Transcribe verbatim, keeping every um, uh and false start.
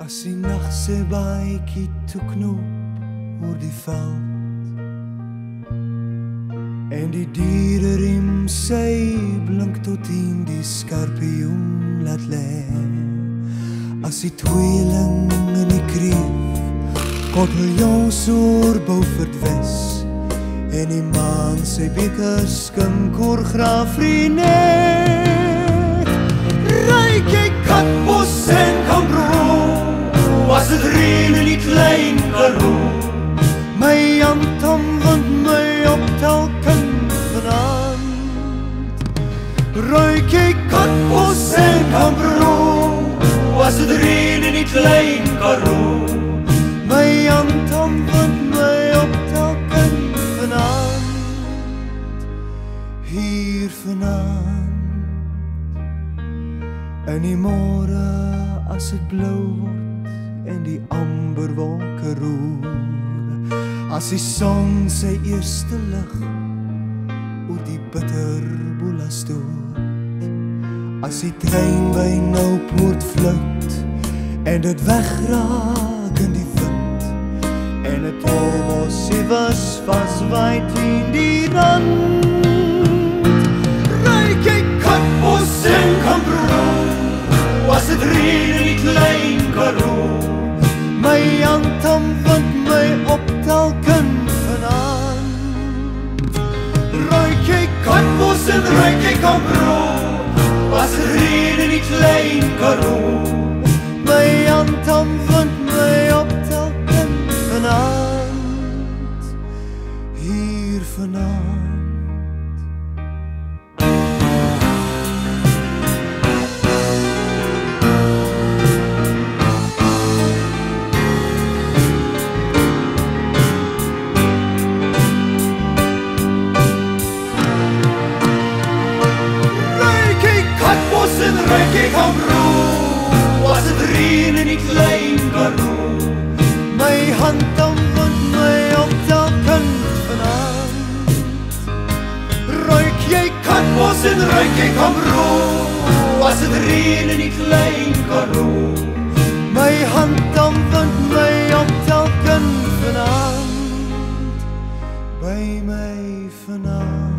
As die nacht sy baadjie toeknoop oor die veld en die diere riem sy blink tot in die skorpioen laat lê. As die tweeling in die kreef koteljons oor Beaufort Wes en die maan sy beker skink oor Graafrenet. Ryk jy Katbos en Kambro, as het reën in die klein Karoo, my Anton wind my op telken vanavond. Ruik jy Katbos en Kambro, as het reën in die klein Karoo, my Anton wind my op telken vanavond. Hier vanavond, in die môre as het blauw word en die amberwolke roer, as die son sy eerste lig oor die bitterboela stoot, as die trein by Noupoort fluit en dit wegraak in die wind en het almos sievers vaswaai teen die rand. Ryk jy Katbos en Kambro, as het reën in die klein Karoo, my Anton wind my op telken vanavond. Ruik jy Katbos en ruik jy Kambro, as het reën in die klein Karoo, my Anton wind my op telken vanavond. Hier vanavond. Ryk jy Kambro, as het reën in die klein Karoo, my hand om wind my op telken vanavond. Ruik jy Katbos en ruik jy Kambro, as het reën in die klein Karoo, my hand om wind my op telken vanavond, by my vanavond.